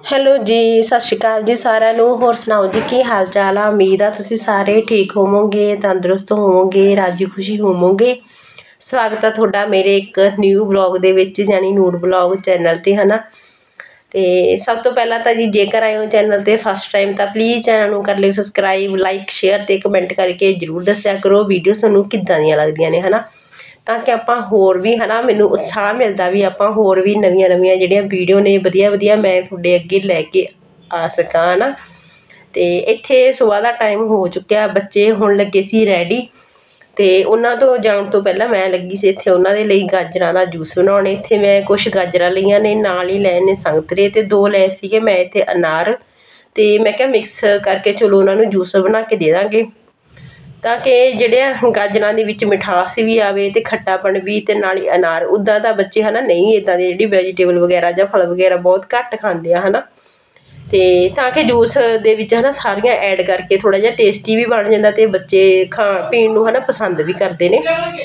Hello ਜੀ, ਸਤਿ ਸ਼੍ਰੀ ਅਕਾਲ ਜੀ ਸਾਰਿਆਂ ਨੂੰ। ਹੋਰ ਸੁਣਾਓ ਜੀ, ਕੀ ਹਾਲ ਚਾਲ ਆ। ਉਮੀਦ ਆ ਤੁਸੀਂ ਸਾਰੇ ਠੀਕ ਹੋਵੋਗੇ, ਤੰਦਰੁਸਤ ਹੋਵੋਗੇ, ਰਾਜੀ ਖੁਸ਼ੀ ਹੋਵੋਗੇ। ਸਵਾਗਤ ਆ ਤੁਹਾਡਾ ਮੇਰੇ ਇੱਕ ਨਿਊ ਬਲੌਗ ਦੇ ਵਿੱਚ, ਯਾਨੀ ਨੂਰ ਬਲੌਗ ਚੈਨਲ 'ਤੇ ਹੈ ਨਾ। ਅਤੇ ਸਭ ਤੋਂ ਪਹਿਲਾਂ ਤਾਂ ਜੀ, ਜੇਕਰ ਆਏ ਹੋ ਚੈਨਲ 'ਤੇ ਫਸਟ ਟਾਈਮ ਤਾਂ ਪਲੀਜ਼ ਚੈਨਲ ਨੂੰ ਕਰ ਲਿਓ ਸਬਸਕ੍ਰਾਈਬ, ਲਾਈਕ, ਸ਼ੇਅਰ ਅਤੇ ਕਮੈਂਟ ਕਰਕੇ ਜ਼ਰੂਰ ਦੱਸਿਆ ਕਰੋ ਵੀਡੀਓ ਤੁਹਾਨੂੰ ਕਿੱਦਾਂ ਦੀਆਂ ਲੱਗਦੀਆਂ ਨੇ ਹੈ ਨਾ, ਤਾਂ ਕਿ ਆਪਾਂ ਹੋਰ ਵੀ ਹੈ ਨਾ, ਮੈਨੂੰ ਉਤਸ਼ਾਹ ਮਿਲਦਾ ਵੀ ਆਪਾਂ ਹੋਰ ਵੀ ਨਵੀਆਂ ਨਵੀਆਂ ਜਿਹੜੀਆਂ ਵੀਡੀਓ ਨੇ ਵਧੀਆ ਵਧੀਆ ਮੈਂ ਤੁਹਾਡੇ ਅੱਗੇ ਲੈ ਕੇ ਆ ਸਕਾਂ ਹੈ ਨਾ। ਅਤੇ ਇੱਥੇ ਸੁਬਾਹ ਦਾ ਟਾਈਮ ਹੋ ਚੁੱਕਿਆ, ਬੱਚੇ ਹੋਣ ਲੱਗੇ ਸੀ ਰੈਡੀ, ਅਤੇ ਉਹਨਾਂ ਤੋਂ ਜਾਣ ਤੋਂ ਪਹਿਲਾਂ ਮੈਂ ਲੱਗੀ ਸੀ ਇੱਥੇ ਉਹਨਾਂ ਦੇ ਲਈ ਗਾਜਰਾਂ ਦਾ ਜੂਸ ਬਣਾਉਣ। ਇੱਥੇ ਮੈਂ ਕੁਛ ਗਾਜਰਾਂ ਲਈਆਂ ਨੇ, ਨਾਲ ਹੀ ਲਏ ਨੇ ਸੰਗਤਰੇ, ਅਤੇ 2 ਲਏ ਸੀਗੇ ਮੈਂ ਇੱਥੇ ਅਨਾਰ। ਅਤੇ ਮੈਂ ਕਿਹਾ ਮਿਕਸ ਕਰਕੇ ਚਲੋ ਉਹਨਾਂ ਨੂੰ ਜੂਸ ਬਣਾ ਕੇ ਦੇ ਦਾਂਗੇ, ਤਾਂ ਕਿ ਜਿਹੜਿਆਂ ਗਾਜਰਾਂ ਦੇ ਵਿੱਚ ਮਿਠਾਸ ਵੀ ਆਵੇ ਅਤੇ ਖੱਟਾਪਣ ਵੀ, ਅਤੇ ਨਾਲ ਹੀ ਅਨਾਰ। ਉੱਦਾਂ ਤਾਂ ਬੱਚੇ ਹੈ ਨਾ ਨਹੀਂ ਇੱਦਾਂ ਦੀ ਜਿਹੜੀ ਵੈਜੀਟੇਬਲ ਵਗੈਰਾ ਜਾਂ ਫਲ ਵਗੈਰਾ ਬਹੁਤ ਘੱਟ ਖਾਂਦੇ ਆ ਹੈ ਨਾ, ਅਤੇ ਤਾਂ ਕਿ ਜੂਸ ਦੇ ਵਿੱਚ ਹੈ ਨਾ ਸਾਰੀਆਂ ਐਡ ਕਰਕੇ ਥੋੜ੍ਹਾ ਜਿਹਾ ਟੇਸਟੀ ਵੀ ਬਣ ਜਾਂਦਾ, ਅਤੇ ਬੱਚੇ ਪੀਣ ਨੂੰ ਹੈ ਨਾ ਪਸੰਦ ਵੀ ਕਰਦੇ ਨੇ।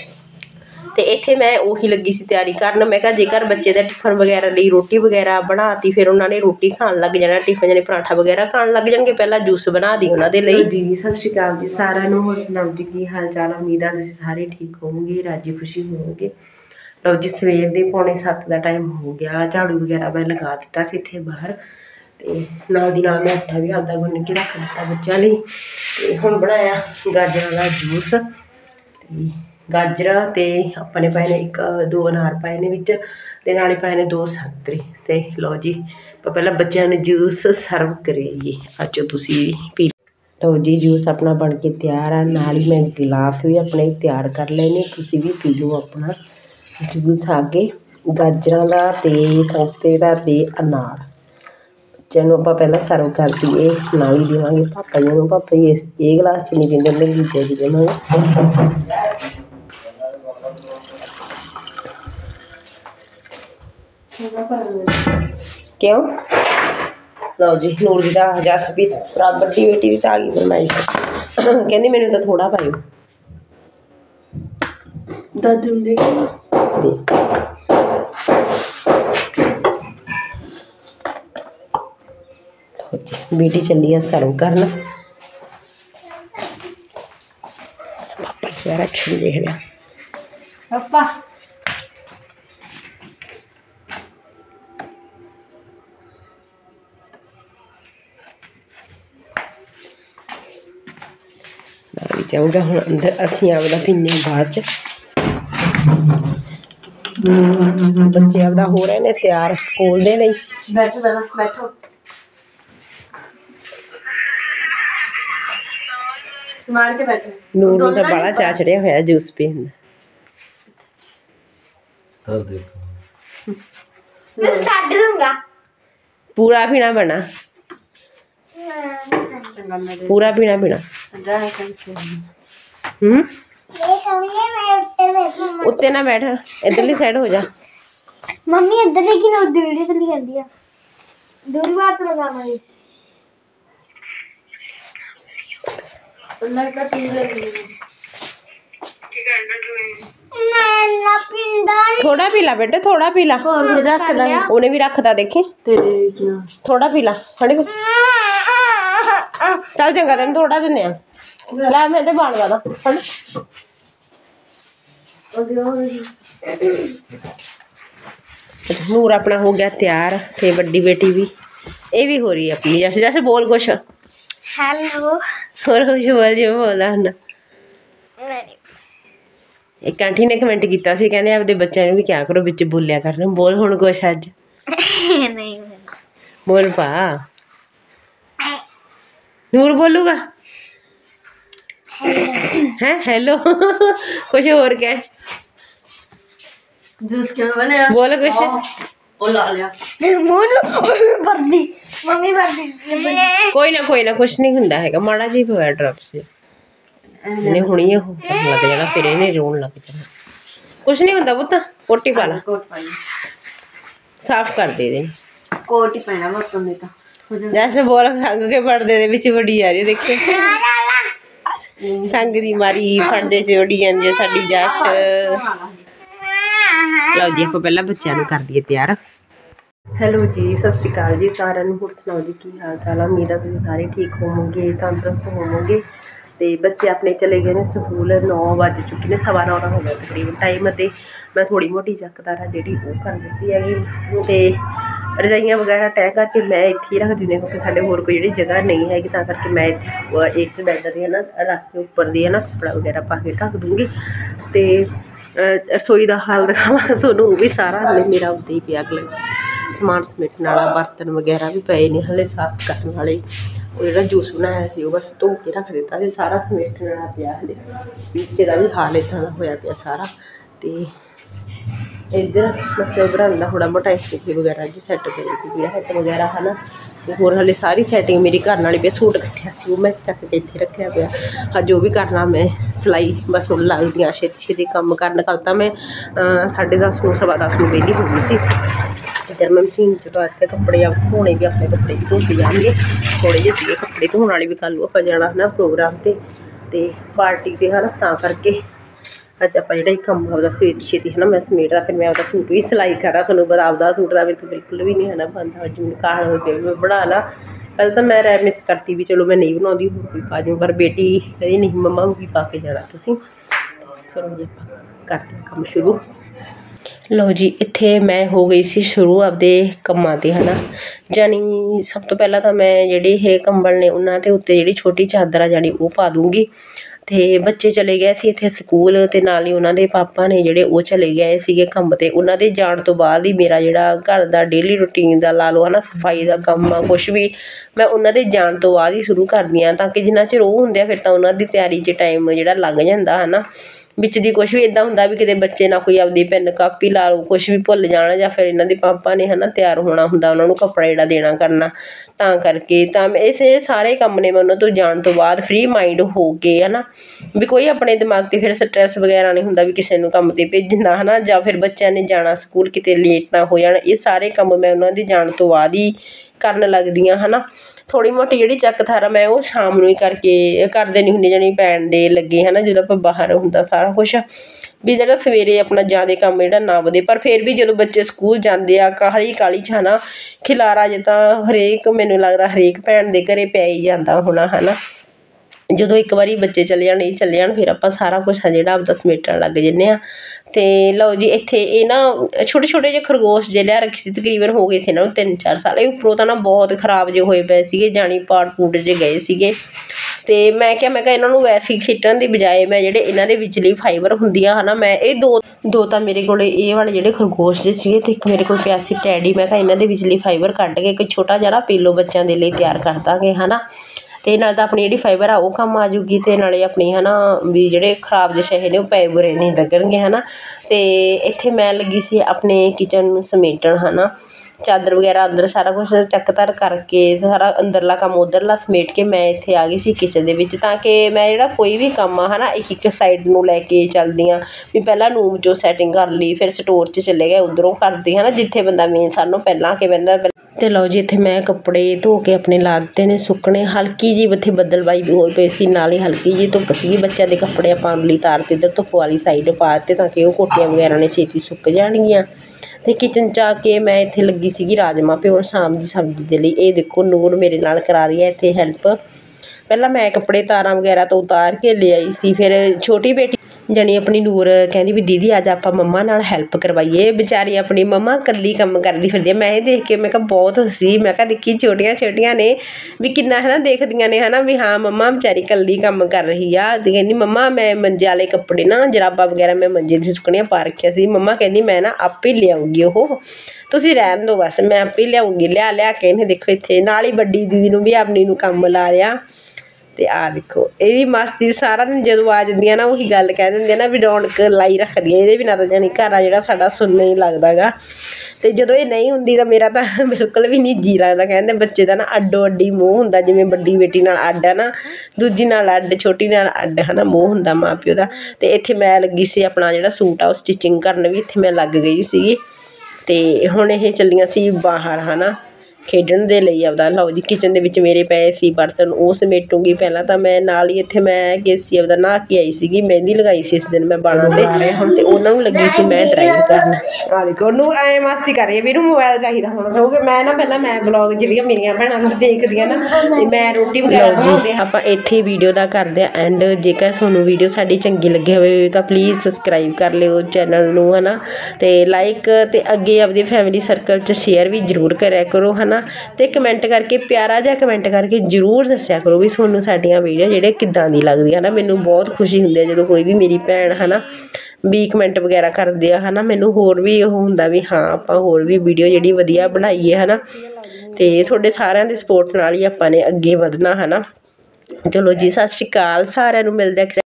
ਅਤੇ ਇੱਥੇ ਮੈਂ ਉਹੀ ਲੱਗੀ ਸੀ ਤਿਆਰੀ ਕਰਨ। ਮੈਂ ਕਿਹਾ ਜੇਕਰ ਬੱਚੇ ਦਾ ਟਿਫਨ ਵਗੈਰਾ ਲਈ ਰੋਟੀ ਵਗੈਰਾ ਬਣਾ ਤੀ, ਫਿਰ ਉਹਨਾਂ ਨੇ ਰੋਟੀ ਖਾਣ ਲੱਗ ਜਾਣਾ, ਟਿਫਨ ਜਾਣੀ ਪਰਾਂਠਾ ਵਗੈਰਾ ਖਾਣ ਲੱਗ ਜਾਣਗੇ, ਪਹਿਲਾਂ ਜੂਸ ਬਣਾ ਦੀ ਉਹਨਾਂ ਦੇ ਲਈ ਜੀ। ਸਤਿ ਸ਼੍ਰੀ ਅਕਾਲ ਜੀ ਸਾਰਿਆਂ ਨੂੰ। ਹੋਰ ਸੁਣਾਓ ਜੀ, ਕੀ ਹਾਲ ਚਾਲ। ਉਮੀਦ ਆ ਤੁਸੀਂ ਸਾਰੇ ਠੀਕ ਹੋਵੋਗੇ, ਰਾਜੀ ਖੁਸ਼ੀ ਹੋਵੋਗੇ। ਲਓ ਜੀ, ਸਵੇਰ ਦੇ 6:45 ਦਾ ਟਾਈਮ ਹੋ ਗਿਆ। ਝਾੜੂ ਵਗੈਰਾ ਮੈਂ ਲਗਾ ਦਿੱਤਾ ਸੀ ਇੱਥੇ ਬਾਹਰ, ਅਤੇ ਨਾਲ ਦੀ ਨਾਲ ਮੈਂ ਆਟਾ ਵੀ ਆਪਦਾ ਗੁੰਨ ਕੇ ਰੱਖ ਦਿੱਤਾ ਬੱਚਿਆਂ ਲਈ। ਅਤੇ ਹੁਣ ਬਣਾਇਆ ਗਾਜਰਾਂ ਦਾ ਜੂਸ। ਅਤੇ ਗਾਜਰਾਂ ਅਤੇ ਆਪਣੇ ਪਏ ਨੇ 2 ਅਨਾਰ ਪਏ ਨੇ ਵਿੱਚ, ਅਤੇ ਨਾਲੇ ਪਏ ਨੇ 2 ਸੰਤਰੇ। ਅਤੇ ਲਓ ਜੀ, ਆਪਾਂ ਪਹਿਲਾਂ ਬੱਚਿਆਂ ਨੂੰ ਜੂਸ ਸਰਵ ਕਰੀਏ। ਅੱਜ ਤੁਸੀਂ ਪੀ ਲਓ ਜੀ, ਜੂਸ ਆਪਣਾ ਬਣ ਕੇ ਤਿਆਰ ਆ। ਨਾਲ ਹੀ ਮੈਂ ਗਿਲਾਸ ਵੀ ਆਪਣੇ ਤਿਆਰ ਕਰ ਲਏ ਨੇ, ਤੁਸੀਂ ਵੀ ਪੀ ਲਓ ਆਪਣਾ ਜੂਸ ਆ ਕੇ ਗਾਜਰਾਂ ਦਾ ਅਤੇ ਸੰਤਰੇ ਦਾ ਅਤੇ ਅਨਾਰ। ਬੱਚਿਆਂ ਨੂੰ ਆਪਾਂ ਪਹਿਲਾਂ ਸਰਵ ਕਰ ਦਈਏ, ਨਾਲ ਹੀ ਦੇਵਾਂਗੇ ਪਾਪਾ ਜੀ ਨੂੰ। ਪਾਪਾ ਜੀ ਇਹ ਗਲਾਸ 'ਚ ਨਹੀਂ ਪੀਂਦੇ, ਉਹਨੇ ਦੂਜੇ 'ਚ ਦੇਵਾਂਗੇ। ਕਿਉਂ? ਲਓ ਜੀ, ਨੂਰ ਦੀ ਤਾਂ ਜਸਪ੍ਰੀਤ ਬਰਾਬਰ ਦੀ ਬੇਟੀ ਦੀ ਤਾਂ ਆ ਗਈ ਫਰਮਾਇਸ਼, ਕਹਿੰਦੀ ਮੈਨੂੰ ਤਾਂ ਥੋੜ੍ਹਾ ਪਾਇਓ ਦਾਦੂ ਨੂੰ ਦੇ। ਬੇਟੀ ਚੱਲੀ ਆ ਸਰਵ ਕਰਨ। ਪਾਪਾ ਕੀ ਐਕਸ਼ਨ ਦੇਖ ਰਿਹਾ ਪਾਪਾ। ਜਾਊਗਾ ਹੁਣ ਅੰਦਰ, ਅਸੀਂ ਆਪਦਾ ਪੀਂਦੇ ਬਾਅਦ 'ਚ। ਬੱਚੇ ਆਪਦਾ ਹੋ ਰਹੇ ਨੇ ਤਿਆਰ ਸਕੂਲ ਦੇ ਲਈ। ਬੈਠੋ ਬੈਠੋ ਸੰਭਾਲ ਕੇ ਬੈਠੋ। ਨੂਰ ਨੂੰ ਤਾਂ ਬੜਾ ਚਾਅ ਚੜਿਆ ਹੋਇਆ ਜੂਸ ਪੀਣ ਦਾ। ਮੈਂ ਛੱਡ ਦੂੰਗਾ। ਪੂਰਾ ਪੀਣਾ ਪੈਣਾ, ਪੂਰਾ ਪੀਣਾ ਪੈਣਾ। ਉੱਤੇ ਨਾ ਬੈਠ, ਇੱਧਰਲੀ ਸਾਈਡ ਹੋ ਜਾ। ਮੰਮੀ ਇੱਧਰ ਲੇਕਿਨ ਉਹਦੀ ਵੀਡੀਓ ਚਲੀ ਜਾਂਦੀ ਆ, ਦੂਰੀ ਬਾਤ ਲਗਾਵਾਂਗੇ। ਥੋੜਾ ਪੀ ਲਾ ਬੇਟਾ, ਥੋੜਾ ਪੀ ਲਾ। ਉਹਨੇ ਵੀ ਰੱਖਦਾ ਦੇਖੀ, ਥੋੜਾ ਪੀ ਲਾ। ਫੜੀ ਚੱਲ ਚੰਗਾ, ਤੈਨੂੰ ਥੋੜਾ ਦਿੰਦੇ ਆ। ਲੈ ਮੈਂ ਤੇ ਬਾਲ ਵਾਲਾ ਫੜ। ਨੂਰ ਆਪਣਾ ਹੋ ਗਿਆ ਤਿਆਰ, ਤੇ ਵੱਡੀ ਬੇਟੀ ਵੀ, ਇਹ ਵੀ ਹੋ ਰਹੀ ਹੈ ਆਪਣੀ। ਜੈਸੇ ਜੈਸੇ ਬੋਲ ਕੁਛ। ਹੈਲੋ। ਹੋਰ ਕੁਛ ਬੋਲ, ਜਿਵੇਂ ਬੋਲਦਾ ਹੁੰਦਾ। ਇੱਕ ਆਂਟੀ ਨੇ ਕਮੈਂਟ ਕੀਤਾ ਸੀ, ਕਹਿੰਦੇ ਆਪਦੇ ਬੱਚਿਆਂ ਨੂੰ ਵੀ ਕਿਆ ਕਰੋ ਵਿੱਚ ਬੋਲਿਆ ਕਰਨ। ਬੋਲ ਹੁਣ ਕੁਛ ਅੱਜ। ਨਹੀਂ ਬੋਲ ਪਾ। ਨੂਰ ਬੋਲੂਗਾ ਹੈ ਹੈਲੋ ਕੁਛ ਹੋਰ ਕਹਿ। ਜੂਸ ਕਿਵੇਂ ਬਣਿਆ? ਬੋਲ ਕੁਛ। ਉਹ ਲਾ ਲਿਆ ਵਰਦੀ, ਮੰਮੀ ਵਰਦੀ। ਕੋਈ ਨਾ ਕੁਛ ਨਹੀਂ ਹੁੰਦਾ ਹੈਗਾ, ਮਾੜਾ ਜਿਹਾ ਹੋਇਆ ਡਰਪ ਸੀ। ਇਹਨੇ ਹੁਣੀ ਉਹ ਕਰਨ ਲੱਗ ਜਾਣਾ, ਫਿਰ ਇਹਨੇ ਰੋਣ ਲੱਗ ਜਾਣਾ। ਕੁਛ ਨਹੀਂ ਹੁੰਦਾ ਪੁੱਤ, ਕੋਟੀ ਪਾ ਲਾ, ਸਾਫ਼ ਕਰ ਦੇ ਦੇ। ਕੋਟ ਹੀ ਪੈਣਾ ਮੋਟੋ ਨੇ ਤਾਂ। ਜੈਸੇ ਬੋਲ ਸੰਗ ਕੇ ਪਰਦੇ ਦੇ ਵਿੱਚ ਵੜੀ ਜਾ ਰਹੀ, ਦੇਖੇ ਸੰਗ ਦੀ ਮਾਰੀ ਪਰਦੇ 'ਚ ਵੜੀ ਜਾਂਦੀ ਹੈ ਸਾਡੀ ਜੱਸ। ਲਓ ਜੀ, ਆਪਾਂ ਪਹਿਲਾਂ ਬੱਚਿਆਂ ਨੂੰ ਕਰ ਦਈਏ ਤਿਆਰ। ਹੈਲੋ ਜੀ, ਸਤਿ ਸ਼੍ਰੀ ਅਕਾਲ ਜੀ ਸਾਰਿਆਂ ਨੂੰ। ਹੋਰ ਸੁਣਾਓ ਜੀ, ਕੀ ਹਾਲ ਚਾਲ ਆ? ਉਮੀਦ ਆ ਤੁਸੀਂ ਸਾਰੇ ਠੀਕ ਹੋਵੋਗੇ, ਤੰਦਰੁਸਤ ਹੋਵੋਗੇ। ਅਤੇ ਬੱਚੇ ਆਪਣੇ ਚਲੇ ਗਏ ਨੇ ਸਕੂਲ, 9 ਵੱਜ ਚੁੱਕੇ ਨੇ, 9:15 ਦਾ ਹੋ ਗਿਆ ਤਕਰੀਬਨ ਟਾਈਮ। ਅਤੇ ਮੈਂ ਥੋੜ੍ਹੀ ਮੋਟੀ ਚੱਕਦਾਰ ਆ ਜਿਹੜੀ ਉਹ ਕਰ ਦਿੱਤੀ ਹੈਗੀ। ਅਤੇ ਰਜਾਈਆਂ ਵਗੈਰਾ ਤੈਅ ਕਰਕੇ ਮੈਂ ਇੱਥੇ ਹੀ ਰੱਖਦੀ ਹੁੰਦੀ, ਕਿਉਂਕਿ ਸਾਡੇ ਹੋਰ ਕੋਈ ਜਿਹੜੀ ਜਗ੍ਹਾ ਨਹੀਂ ਹੈਗੀ, ਤਾਂ ਕਰਕੇ ਮੈਂ ਇੱਥੇ ਇਸ ਬੈੱਡ ਦੀ ਨਾ ਰੱਖ ਕੇ ਉੱਪਰ ਦੀ ਨਾ ਕੱਪੜਾ ਵਗੈਰਾ ਪਾ ਕੇ ਢੱਕ ਦੂँਗੀ। ਅਤੇ ਰਸੋਈ ਦਾ ਹਾਲ ਦਿਖਾਵਾਂ ਤੁਹਾਨੂੰ, ਉਹ ਵੀ ਸਾਰਾ ਹਾਲੇ ਮੇਰਾ ਉੱਤੇ ਹੀ ਪਿਆ ਅਗਲੇ ਸਮਾਨ ਸਮੇਟਣ ਵਾਲਾ। ਬਰਤਨ ਵਗੈਰਾ ਵੀ ਪਏ ਨੇ ਹਾਲੇ ਸਾਫ਼ ਕਰਨ ਵਾਲੇ। ਉਹ ਜਿਹੜਾ ਜੂਸ ਬਣਾਇਆ ਸੀ ਉਹ ਬਸ ਧੋ ਕੇ ਰੱਖ ਦਿੱਤਾ ਸੀ, ਸਾਰਾ ਸਮੇਟਣ ਵਾਲਾ ਪਿਆ ਹਾਲੇ। ਨੀਚੇ ਦਾ ਵੀ ਹਾਲ ਇੱਦਾਂ ਦਾ ਹੋਇਆ ਪਿਆ ਸਾਰਾ। ਅਤੇ ਇੱਧਰ ਬਸ ਬਰਾਂਡਾ ਥੋੜ੍ਹਾ ਮੋਟਾ ਸਟੀਫੀ ਵਗੈਰਾ ਜੀ ਸੈੱਟ ਕਰੀ ਸੀ, ਹੈਟ ਵਗੈਰਾ ਹੈ ਨਾ। ਅਤੇ ਹੋਰ ਹਾਲੇ ਸਾਰੀ ਸੈਟਿੰਗ ਮੇਰੀ ਕਰਨ ਵਾਲੀ ਪਈ। ਸੂਟ ਕੱਟਿਆ ਸੀ ਉਹ ਮੈਂ ਚੱਕ ਕੇ ਇੱਥੇ ਰੱਖਿਆ ਪਿਆ। ਜੋ ਵੀ ਕਰਨਾ ਮੈਂ ਸਿਲਾਈ ਬਸ ਹੁਣ ਲੱਗਦੀ ਹਾਂ ਛੇਤੀ ਛੇਤੀ ਕੰਮ ਕਰਨ। ਕੱਲ੍ਹ ਤਾਂ ਮੈਂ 10:30 ਨੂੰ 10:15 ਨੂੰ ਵਿਹਲੀ ਹੋ ਗਈ ਸੀ। ਇੱਧਰ ਮੈਂ ਮਸ਼ੀਨ 'ਚ ਪਾ ਦਿੱਤੇ ਕੱਪੜੇ, ਧੋਣੇ ਵੀ ਆਪਣੇ ਕੱਪੜੇ ਵੀ ਧੋਤੇ ਜਾਣਗੇ। ਥੋੜ੍ਹੇ ਜਿਹੇ ਸੀਗੇ ਕੱਪੜੇ ਧੋਣ ਵਾਲੇ ਵੀ, ਕੱਲ੍ਹ ਨੂੰ ਆਪਾਂ ਜਾਣਾ ਹੈ ਨਾ ਪ੍ਰੋਗਰਾਮ 'ਤੇ ਅਤੇ ਪਾਰਟੀ 'ਤੇ ਹੈ ਨਾ, ਤਾਂ ਕਰਕੇ ਅੱਜ ਆਪਾਂ ਜਿਹੜਾ ਕੰਮ ਆਪਦਾ ਛੇਤੀ ਛੇਤੀ ਹੈ ਨਾ ਮੈਂ ਸਮੇਟਦਾ। ਫਿਰ ਮੈਂ ਆਪਦਾ ਸੂਟ ਵੀ ਸਿਲਾਈ ਕਰਾਂ। ਤੁਹਾਨੂੰ ਪਤਾ ਆਪਦਾ ਸੂਟ ਦਾ ਮੈਨੂੰ ਬਿਲਕੁਲ ਵੀ ਨਹੀਂ ਹੈ ਨਾ ਬਣਦਾ। ਅੱਜ ਮੈਨੂੰ ਕਾਹਲ ਹੋਏ ਪਏ ਮੈਂ ਬਣਾ ਲਾ। ਪਹਿਲਾਂ ਤਾਂ ਮੈਂ ਰਹਿ ਮਿਸ ਕਰਤੀ ਵੀ ਚਲੋ ਮੈਂ ਨਹੀਂ ਬਣਾਉਂਦੀ, ਹੋਰ ਕੋਈ ਪਾ ਜਾਊ। ਪਰ ਬੇਟੀ ਕਹਿੰਦੀ ਨਹੀਂ ਮੰਮਾ ਨੂੰ ਵੀ ਪਾ ਕੇ ਜਾਣਾ ਤੁਸੀਂ। ਚਲੋ ਜੀ ਆਪਾਂ ਕਰਦੇ ਹਾਂ ਕੰਮ ਸ਼ੁਰੂ। ਲਓ ਜੀ, ਇੱਥੇ ਮੈਂ ਹੋ ਗਈ ਸੀ ਸ਼ੁਰੂ ਆਪਦੇ ਕੰਮਾਂ 'ਤੇ ਹੈ ਨਾ। ਜਾਣੀ ਸਭ ਤੋਂ ਪਹਿਲਾਂ ਤਾਂ ਮੈਂ ਜਿਹੜੇ ਇਹ ਕੰਬਲ ਨੇ ਉਹਨਾਂ ਦੇ ਉੱਤੇ ਜਿਹੜੀ ਛੋਟੀ ਚਾਦਰ ਆ ਜਾਣੀ ਉਹ ਪਾ ਦੂੰਗੀ। ਅਤੇ ਬੱਚੇ ਚਲੇ ਗਏ ਸੀ ਇੱਥੇ ਸਕੂਲ, ਅਤੇ ਨਾਲ ਹੀ ਉਹਨਾਂ ਦੇ ਪਾਪਾ ਨੇ ਜਿਹੜੇ ਉਹ ਚਲੇ ਗਏ ਸੀਗੇ ਕੰਮ 'ਤੇ। ਉਹਨਾਂ ਦੇ ਜਾਣ ਤੋਂ ਬਾਅਦ ਹੀ ਮੇਰਾ ਜਿਹੜਾ ਘਰ ਦਾ ਡੇਲੀ ਰੂਟੀਨ ਦਾ ਲਾ ਲਓ ਹੈ ਨਾ, ਸਫਾਈ ਦਾ ਕੰਮ ਆ ਕੁਛ ਵੀ, ਮੈਂ ਉਹਨਾਂ ਦੇ ਜਾਣ ਤੋਂ ਬਾਅਦ ਹੀ ਸ਼ੁਰੂ ਕਰਦੀ ਹਾਂ। ਤਾਂ ਕਿ ਜਿੰਨਾ ਚਿਰ ਉਹ ਹੁੰਦੇ ਆ ਫਿਰ ਤਾਂ ਉਹਨਾਂ ਦੀ ਤਿਆਰੀ 'ਚ ਟਾਈਮ ਜਿਹੜਾ ਲੱਗ ਜਾਂਦਾ ਹੈ ਨਾ। ਵਿੱਚ ਦੀ ਕੁਛ ਵੀ ਇੱਦਾਂ ਹੁੰਦਾ ਵੀ ਕਿਤੇ ਬੱਚੇ ਨਾ ਕੋਈ ਆਪਦੀ ਪੈਨ ਕਾਪੀ ਲਾ ਲਓ, ਕੁਛ ਵੀ ਭੁੱਲ ਜਾਣ, ਜਾਂ ਫਿਰ ਇਹਨਾਂ ਦੇ ਪਾਪਾ ਨੇ ਹੈ ਨਾ ਤਿਆਰ ਹੋਣਾ ਹੁੰਦਾ, ਉਹਨਾਂ ਨੂੰ ਕੱਪੜਾ ਜਿਹੜਾ ਦੇਣਾ ਕਰਨਾ। ਤਾਂ ਕਰਕੇ ਤਾਂ ਮੈਂ ਇਸ ਸਾਰੇ ਕੰਮ ਨੇ ਮੈਂ ਉਹਨਾਂ ਤੋਂ ਜਾਣ ਤੋਂ ਬਾਅਦ ਫ੍ਰੀ ਮਾਈਂਡ ਹੋ ਕੇ ਹੈ ਨਾ, ਵੀ ਕੋਈ ਆਪਣੇ ਦਿਮਾਗ 'ਤੇ ਫਿਰ ਸਟਰੈਸ ਵਗੈਰਾ ਨਹੀਂ ਹੁੰਦਾ ਵੀ ਕਿਸੇ ਨੂੰ ਕੰਮ 'ਤੇ ਭੇਜਣਾ ਹੈ ਨਾ, ਜਾਂ ਫਿਰ ਬੱਚਿਆਂ ਨੇ ਜਾਣਾ ਸਕੂਲ ਕਿਤੇ ਲੇਟ ਨਾ ਹੋ ਜਾਣ। ਇਹ ਸਾਰੇ ਕੰਮ ਮੈਂ ਉਹਨਾਂ ਦੇ ਜਾਣ ਤੋਂ ਬਾਅਦ ਹੀ ਕਰਨ ਲੱਗਦੀ ਹਾਂ ਹੈ ਨਾ। ਥੋੜ੍ਹੀ ਮੋਟੀ ਜਿਹੜੀ ਚੱਕ ਥਾਰ ਆ ਮੈਂ ਉਹ ਸ਼ਾਮ ਨੂੰ ਹੀ ਕਰ ਦੇਣੀ ਹੁੰਦੀ, ਜਾਣੀ ਪੈਣ ਦੇ ਲੱਗੇ ਹੈ ਨਾ, ਜਦੋਂ ਆਪਾਂ ਬਾਹਰ ਹੁੰਦਾ ਸਾਰਾ ਕੁਛ ਵੀ ਜਿਹੜਾ ਸਵੇਰੇ ਆਪਣਾ ਜ਼ਿਆਦਾ ਕੰਮ ਜਿਹੜਾ ਨਾ ਵਧੇ। ਪਰ ਫਿਰ ਵੀ ਜਦੋਂ ਬੱਚੇ ਸਕੂਲ ਜਾਂਦੇ ਆ ਕਾਹਲੀ ਕਾਹਲੀ 'ਚ ਹੈ ਨਾ, ਖਿਲਾਰਾ ਜੇ ਤਾਂ ਹਰੇਕ ਮੈਨੂੰ ਲੱਗਦਾ ਹਰੇਕ ਭੈਣ ਦੇ ਘਰੇ ਪੈ ਹੀ ਜਾਂਦਾ ਹੋਣਾ ਹੈ ਨਾ। ਜਦੋਂ ਇੱਕ ਵਾਰੀ ਬੱਚੇ ਚਲੇ ਜਾਣ ਫਿਰ ਆਪਾਂ ਸਾਰਾ ਕੁਛ ਆ ਜਿਹੜਾ ਆਪਦਾ ਸਮੇਟਣ ਲੱਗ ਜਾਂਦੇ ਹਾਂ। ਅਤੇ ਲਓ ਜੀ, ਇੱਥੇ ਇਹ ਨਾ ਛੋਟੇ ਛੋਟੇ ਜਿਹੇ ਖਰਗੋਸ਼ ਜਿਹੇ ਲਿਆ ਰੱਖੇ ਸੀ, ਤਕਰੀਬਨ ਹੋ ਗਏ ਸੀ ਇਹਨਾਂ ਨੂੰ 3-4 ਸਾਲ। ਇਹ ਉੱਪਰੋਂ ਤਾਂ ਨਾ ਬਹੁਤ ਖਰਾਬ ਜਿਹੇ ਹੋਏ ਪਏ ਸੀਗੇ, ਜਾਣੀ ਪਾੜ ਪੂੜ ਜਿਹੇ ਗਏ ਸੀਗੇ। ਅਤੇ ਮੈਂ ਕਿਹਾ ਇਹਨਾਂ ਨੂੰ ਵੈਸੇ ਹੀ ਸਿੱਟਣ ਦੀ ਬਜਾਏ ਮੈਂ ਜਿਹੜੇ ਇਹਨਾਂ ਦੇ ਵਿਚਲੀ ਫਾਈਬਰ ਹੁੰਦੀ ਆ ਹੈ ਨਾ, ਮੈਂ ਇਹ ਦੋ ਤਾਂ ਮੇਰੇ ਕੋਲ ਇਹ ਵਾਲੇ ਜਿਹੜੇ ਖਰਗੋਸ਼ ਜਿਹੇ ਸੀਗੇ, ਅਤੇ ਇੱਕ ਮੇਰੇ ਕੋਲ ਪਿਆ ਸੀ ਟੈਡੀ। ਮੈਂ ਕਿਹਾ ਇਹਨਾਂ ਦੇ ਵਿਚਲੀ ਫਾਈਬਰ ਕੱਢ ਕੇ ਇੱਕ ਛੋਟਾ ਜਿਹਾ ਨਾ ਪੀਲੋ ਬੱਚਿਆਂ ਦੇ ਲਈ ਤਿਆਰ ਕਰ ਦਾਂਗੇ ਹੈ ਨਾ। ਅਤੇ ਨਾਲ ਤਾਂ ਆਪਣੀ ਜਿਹੜੀ ਫਾਈਬਰ ਆ ਉਹ ਕੰਮ ਆ ਜੂਗੀ, ਅਤੇ ਨਾਲੇ ਆਪਣੀ ਹੈ ਨਾ ਵੀ ਜਿਹੜੇ ਖਰਾਬ ਜਿਹੇ ਸ਼ੈ ਨੇ ਉਹ ਪਏ ਬੁਰੇ ਨਹੀਂ ਲੱਗਣਗੇ ਹੈ ਨਾ। ਅਤੇ ਇੱਥੇ ਮੈਂ ਲੱਗੀ ਸੀ ਆਪਣੇ ਕਿਚਨ ਨੂੰ ਸਮੇਟਣ ਹੈ ਨਾ, ਚਾਦਰ ਵਗੈਰਾ ਅੰਦਰ ਸਾਰਾ ਕੁਛ ਚੱਕ ਧਰ ਕਰਕੇ, ਸਾਰਾ ਅੰਦਰਲਾ ਕੰਮ ਉੱਧਰਲਾ ਸਮੇਟ ਕੇ ਮੈਂ ਇੱਥੇ ਆ ਗਈ ਸੀ ਕਿਚਨ ਦੇ ਵਿੱਚ। ਤਾਂ ਕਿ ਮੈਂ ਜਿਹੜਾ ਕੋਈ ਵੀ ਕੰਮ ਆ ਹੈ ਨਾ ਇੱਕ ਸਾਈਡ ਨੂੰ ਲੈ ਕੇ ਚੱਲਦੀ ਹਾਂ, ਵੀ ਪਹਿਲਾਂ ਰੂਮ 'ਚੋਂ ਸੈਟਿੰਗ ਕਰ ਲਈ, ਫਿਰ ਸਟੋਰ 'ਚ ਚਲੇ ਗਏ ਉੱਧਰੋਂ ਕਰਦੀ ਹੈ ਨਾ, ਜਿੱਥੇ ਬੰਦਾ ਮੇਨ ਸਾਨੂੰ ਪਹਿਲਾਂ ਆ ਕੇ ਬਹਿੰਦਾ। ਅਤੇ ਲਓ ਜੀ, ਇੱਥੇ ਮੈਂ ਕੱਪੜੇ ਧੋ ਕੇ ਆਪਣੇ ਲਾ ਦਿੱਤੇ ਨੇ ਸੁੱਕਣੇ। ਹਲਕੀ ਜਿਹੀ ਇੱਥੇ ਬੱਦਲਬਾਈ ਵੀ ਹੋਈ ਪਈ ਸੀ, ਨਾਲ ਹੀ ਹਲਕੀ ਜਿਹੀ ਧੁੱਪ ਸੀਗੀ। ਬੱਚਿਆਂ ਦੇ ਕੱਪੜੇ ਆਪਾਂ ਲਈ ਤਾਰ 'ਤੇ ਇੱਧਰ ਧੁੱਪ ਵਾਲੀ ਸਾਈਡ ਪਾ ਦਿੱਤੇ, ਤਾਂ ਕਿ ਉਹ ਕੋਟੀਆਂ ਵਗੈਰਾ ਨੇ ਛੇਤੀ ਸੁੱਕ ਜਾਣਗੀਆਂ। ਅਤੇ ਕਿਚਨ 'ਚ ਆ ਕੇ ਮੈਂ ਇੱਥੇ ਲੱਗੀ ਸੀਗੀ ਰਾਜਮਾਂਹ ਭਿਉਣ ਸ਼ਾਮ ਦੀ ਸਬਜ਼ੀ ਦੇ ਲਈ। ਇਹ ਦੇਖੋ ਨੂਰ ਮੇਰੇ ਨਾਲ ਕਰਾ ਰਹੀ ਹੈ ਇੱਥੇ ਹੈਲਪ। ਪਹਿਲਾਂ ਮੈਂ ਕੱਪੜੇ ਤਾਰਾਂ ਵਗੈਰਾ ਤੋਂ ਉਤਾਰ ਕੇ ਲੈ ਆਈ ਸੀ, ਫਿਰ ਛੋਟੀ ਬੇਟੀ ਜਾਣੀ ਆਪਣੀ ਨੂਰ ਕਹਿੰਦੀ ਵੀ ਦੀਦੀ ਅੱਜ ਆਪਾਂ ਮੰਮਾ ਨਾਲ ਹੈਲਪ ਕਰਵਾਈਏ। ਵਿਚਾਰੀ ਆਪਣੀ ਮੰਮਾ ਇਕੱਲੀ ਕੰਮ ਕਰਦੀ ਫਿਰਦੀ ਆ। ਮੈਂ ਇਹ ਦੇਖ ਕੇ ਮੈਂ ਕਿਹਾ ਬਹੁਤ ਹੱਸੀ। ਮੈਂ ਕਿਹਾ ਦੇਖੀ ਛੋਟੀਆਂ ਛੋਟੀਆਂ ਨੇ ਵੀ ਕਿੰਨਾ ਹੈ ਨਾ ਦੇਖਦੀਆਂ ਨੇ ਹੈ ਨਾ, ਵੀ ਹਾਂ ਮੰਮਾ ਵਿਚਾਰੀ ਇਕੱਲੀ ਕੰਮ ਕਰ ਰਹੀ ਆ। ਅਤੇ ਕਹਿੰਦੀ ਮੰਮਾ ਮੈਂ ਮੰਜੇ ਵਾਲੇ ਕੱਪੜੇ ਨਾ ਜਰਾਬਾਂ ਵਗੈਰਾ ਮੈਂ ਮੰਜੇ 'ਤੇ ਸੁੱਕਣੀਆਂ ਪਾ ਰੱਖੀਆਂ ਸੀ। ਮੰਮਾ ਕਹਿੰਦੀ ਮੈਂ ਨਾ ਆਪੇ ਲਿਆਊਂਗੀ, ਉਹ ਤੁਸੀਂ ਰਹਿਣ ਦਿਓ ਬਸ, ਮੈਂ ਆਪੇ ਲਿਆਊਂਗੀ। ਲਿਆ ਕੇ ਇਹਨੇ ਦੇਖੋ ਇੱਥੇ ਨਾਲ ਹੀ ਵੱਡੀ ਦੀਦੀ ਨੂੰ ਵੀ ਆਪਣੀ ਨੂੰ ਕੰਮ ਲਾ ਲਿਆ। ਅਤੇ ਆਹ ਦੇਖੋ ਇਹਦੀ ਮਸਤੀ ਸਾਰਾ ਦਿਨ ਜਦੋਂ ਆ ਜਾਂਦੀਆਂ ਨਾ ਉਹੀ ਗੱਲ ਕਹਿ ਦਿੰਦੀਆਂ ਨਾ ਵੀ ਰੌਣਕ ਲਾਈ ਰੱਖਦੀ ਹੈ। ਇਹਦੇ ਬਿਨਾਂ ਤਾਂ ਜਾਣੀ ਘਰ ਆ ਜਿਹੜਾ ਸਾਡਾ ਸੁੰਨਾ ਹੀ ਲੱਗਦਾ ਗਾ। ਅਤੇ ਜਦੋਂ ਇਹ ਨਹੀਂ ਹੁੰਦੀ ਤਾਂ ਮੇਰਾ ਤਾਂ ਬਿਲਕੁਲ ਵੀ ਨਹੀਂ ਜੀਅ ਲੱਗਦਾ। ਕਹਿੰਦੇ ਬੱਚੇ ਦਾ ਨਾ ਅੱਡੋ ਅੱਡੀ ਮੋਹ ਹੁੰਦਾ, ਜਿਵੇਂ ਵੱਡੀ ਬੇਟੀ ਨਾਲ ਅੱਡ ਹੈ ਨਾ, ਦੂਜੀ ਨਾਲ ਅੱਡ, ਛੋਟੀ ਨਾਲ ਅੱਡ ਹੈ ਨਾ ਮੋਹ ਹੁੰਦਾ ਮਾਂ ਪਿਓ ਦਾ। ਅਤੇ ਇੱਥੇ ਮੈਂ ਲੱਗੀ ਸੀ ਆਪਣਾ ਜਿਹੜਾ ਸੂਟ ਆ ਉਹ ਸਟਿਚਿੰਗ ਕਰਨ ਵੀ ਇੱਥੇ ਮੈਂ ਲੱਗ ਗਈ ਸੀਗੀ। ਅਤੇ ਹੁਣ ਇਹ ਚੱਲੀਆਂ ਸੀ ਬਾਹਰ ਹੈ ਨਾ, ਖੇਡਣ ਦੇ ਲਈ ਆਪਦਾ। ਲਓ ਜੀ ਕਿਚਨ ਦੇ ਵਿੱਚ ਮੇਰੇ ਪਏ ਸੀ ਬਰਤਨ, ਉਹ ਸਮੇਟੂੰਗੀ। ਪਹਿਲਾਂ ਤਾਂ ਮੈਂ ਨਾਲ ਹੀ ਇੱਥੇ ਮੈਂ ਕੇਸੀ ਆਪਦਾ ਨਹਾ ਕੇ ਆਈ ਸੀਗੀ, ਮਹਿੰਦੀ ਲਗਾਈ ਸੀ ਇਸ ਦਿਨ ਮੈਂ ਬਾਲਾਂ 'ਤੇ ਤੇ ਉਹਨਾਂ ਨੂੰ ਲੱਗੀ ਸੀ ਮੈਂ ਡਰਾਈਵ ਕਰਨ। ਆ ਦੇਖੋ ਉਹਨੂੰ ਐਂ ਮਸਤੀ ਕਰ ਰਹੀ ਹੈ ਵੀ ਇਹਨੂੰ ਮੋਬਾਈਲ ਚਾਹੀਦਾ ਹੁਣ, ਕਿਉਂਕਿ ਮੈਂ ਨਾ ਪਹਿਲਾਂ ਮੈਂ ਵਲੌਗ ਜਿਹੜੀਆਂ ਮੇਰੀਆਂ ਭੈਣਾਂ ਨੂੰ ਦੇਖਦੀਆਂ ਨਾ ਤੇ ਮੈਂ ਰੋਟੀ ਵਗੈਰਾ ਬਣਾਉਂਦੀ ਹਾਂ। ਆਪਾਂ ਇੱਥੇ ਵੀਡੀਓ ਦਾ ਕਰਦੇ ਹਾਂ ਐਂਡ। ਜੇਕਰ ਤੁਹਾਨੂੰ ਵੀਡੀਓ ਸਾਡੀ ਚੰਗੀ ਲੱਗੀ ਹੋਵੇ ਤਾਂ ਪਲੀਜ਼ ਸਬਸਕ੍ਰਾਈਬ ਕਰ ਲਿਓ ਚੈਨਲ ਨੂੰ ਹੈ ਨਾ, ਤੇ ਲਾਈਕ ਤੇ ਅੱਗੇ ਆਪਦੀ ਫੈਮਿਲੀ ਸਰਕਲ 'ਚ ਸ਼ੇਅਰ ਵੀ ਜ਼ਰੂਰ ਕਰਿਆ ਕਰੋ ਹੈ ਨਾ, ਤੇ ਕਮੈਂਟ ਕਰਕੇ ਪਿਆਰਾ ਜਿਹਾ ਕਮੈਂਟ ਕਰਕੇ ਜ਼ਰੂਰ ਦੱਸਿਆ ਕਰੋ ਵੀ ਤੁਹਾਨੂੰ ਸਾਡੀਆਂ ਵੀਡੀਓ ਜਿਹੜੇ ਕਿੱਦਾਂ ਦੀ ਲੱਗਦੀਆਂ ਨਾ। ਮੈਨੂੰ ਬਹੁਤ ਖੁਸ਼ੀ ਹੁੰਦੀ ਹੈ ਜਦੋਂ ਕੋਈ ਵੀ ਮੇਰੀ ਭੈਣ ਹੈ ਨਾ ਵੀ ਕਮੈਂਟ ਵਗੈਰਾ ਕਰਦੇ ਆ ਹੈ ਨਾ, ਮੈਨੂੰ ਹੋਰ ਵੀ ਉਹ ਹੁੰਦਾ ਵੀ ਹਾਂ ਆਪਾਂ ਹੋਰ ਵੀ ਵੀਡੀਓ ਜਿਹੜੀ ਵਧੀਆ ਬਣਾਈਏ ਹੈ ਨਾ, ਤੇ ਤੁਹਾਡੇ ਸਾਰਿਆਂ ਦੇ ਸਪੋਰਟ ਨਾਲ ਹੀ ਆਪਾਂ ਨੇ ਅੱਗੇ ਵਧਣਾ ਹੈ ਨਾ। ਚਲੋ ਜੀ ਸਤਿ ਸ਼੍ਰੀ ਅਕਾਲ ਸਾਰਿਆਂ ਨੂੰ, ਮਿਲਦੇ